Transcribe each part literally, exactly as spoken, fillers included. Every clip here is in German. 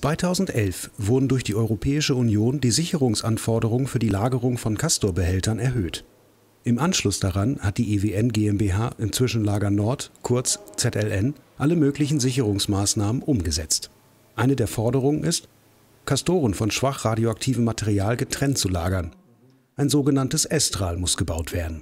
zweitausendelf wurden durch die Europäische Union die Sicherungsanforderungen für die Lagerung von Castor-Behältern erhöht. Im Anschluss daran hat die E W N GmbH im Zwischenlager Nord, kurz Z L N, alle möglichen Sicherungsmaßnahmen umgesetzt. Eine der Forderungen ist, Castoren von schwach radioaktivem Material getrennt zu lagern. Ein sogenanntes Estral muss gebaut werden.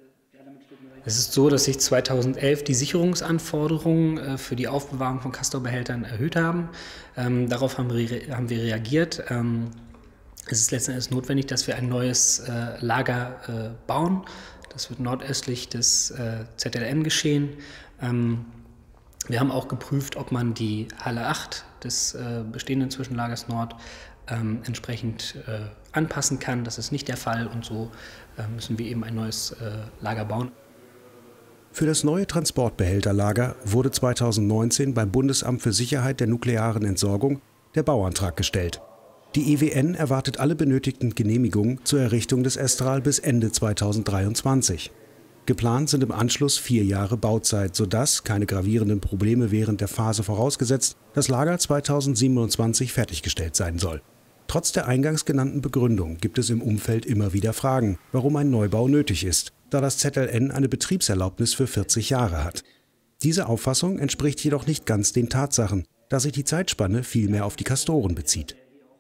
Es ist so, dass sich zweitausendelf die Sicherungsanforderungen für die Aufbewahrung von Castor-Behältern erhöht haben. Ähm, darauf haben wir, haben wir reagiert. Ähm, es ist letzten Endes notwendig, dass wir ein neues äh, Lager äh, bauen. Das wird nordöstlich des äh, Z L N geschehen. Ähm, wir haben auch geprüft, ob man die Halle acht des äh, bestehenden Zwischenlagers Nord ähm, entsprechend äh, anpassen kann. Das ist nicht der Fall und so äh, müssen wir eben ein neues äh, Lager bauen. Für das neue Transportbehälterlager wurde zweitausendneunzehn beim Bundesamt für Sicherheit der nuklearen Entsorgung der Bauantrag gestellt. Die E W N erwartet alle benötigten Genehmigungen zur Errichtung des Estral bis Ende zweitausenddreiundzwanzig. Geplant sind im Anschluss vier Jahre Bauzeit, sodass, keine gravierenden Probleme während der Phase vorausgesetzt, das Lager zweitausendsiebenundzwanzig fertiggestellt sein soll. Trotz der eingangs genannten Begründung gibt es im Umfeld immer wieder Fragen, warum ein Neubau nötig ist, da das Z L N eine Betriebserlaubnis für vierzig Jahre hat. Diese Auffassung entspricht jedoch nicht ganz den Tatsachen, da sich die Zeitspanne vielmehr auf die Castoren bezieht.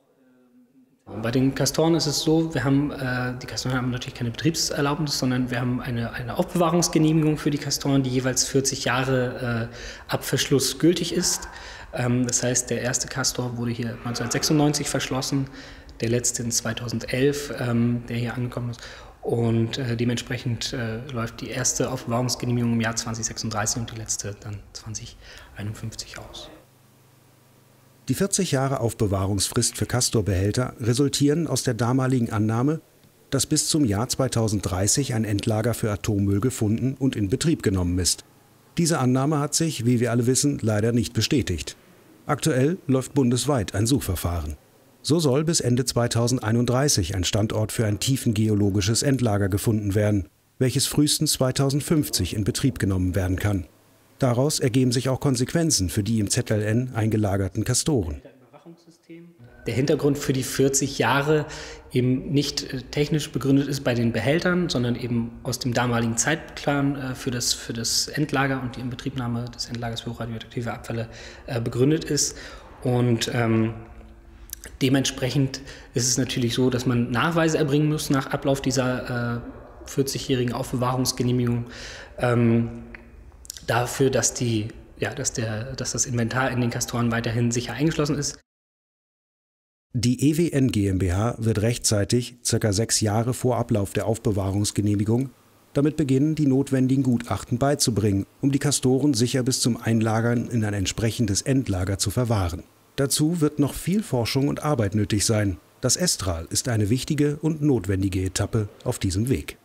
Bei den Castoren ist es so, wir haben, äh, die Castoren haben natürlich keine Betriebserlaubnis, sondern wir haben eine, eine Aufbewahrungsgenehmigung für die Castoren, die jeweils vierzig Jahre äh, ab Verschluss gültig ist. Ähm, das heißt, der erste Castor wurde hier neunzehnhundertsechsundneunzig verschlossen, der letzte in zweitausendelf, ähm, der hier angekommen ist. Und äh, dementsprechend äh, läuft die erste Aufbewahrungsgenehmigung im Jahr zweitausendsechsunddreißig und die letzte dann zweitausendeinundfünfzig aus. Die vierzig Jahre Aufbewahrungsfrist für Castor-Behälter resultieren aus der damaligen Annahme, dass bis zum Jahr zweitausenddreißig ein Endlager für Atommüll gefunden und in Betrieb genommen ist. Diese Annahme hat sich, wie wir alle wissen, leider nicht bestätigt. Aktuell läuft bundesweit ein Suchverfahren. So soll bis Ende zweitausendeinunddreißig ein Standort für ein tiefengeologisches Endlager gefunden werden, welches frühestens zweitausendfünfzig in Betrieb genommen werden kann. Daraus ergeben sich auch Konsequenzen für die im Z L N eingelagerten Castoren. Der Hintergrund für die vierzig Jahre eben nicht technisch begründet ist bei den Behältern, sondern eben aus dem damaligen Zeitplan für das, für das Endlager und die Inbetriebnahme des Endlagers für hochradioaktive Abfälle begründet ist. Und ähm, dementsprechend ist es natürlich so, dass man Nachweise erbringen muss nach Ablauf dieser äh, vierzigjährigen Aufbewahrungsgenehmigung ähm, dafür, dass, die, ja, dass, der, dass das Inventar in den Castoren weiterhin sicher eingeschlossen ist. Die E W N GmbH wird rechtzeitig, circa sechs Jahre vor Ablauf der Aufbewahrungsgenehmigung, damit beginnen, die notwendigen Gutachten beizubringen, um die Castoren sicher bis zum Einlagern in ein entsprechendes Endlager zu verwahren. Dazu wird noch viel Forschung und Arbeit nötig sein. Das Estral ist eine wichtige und notwendige Etappe auf diesem Weg.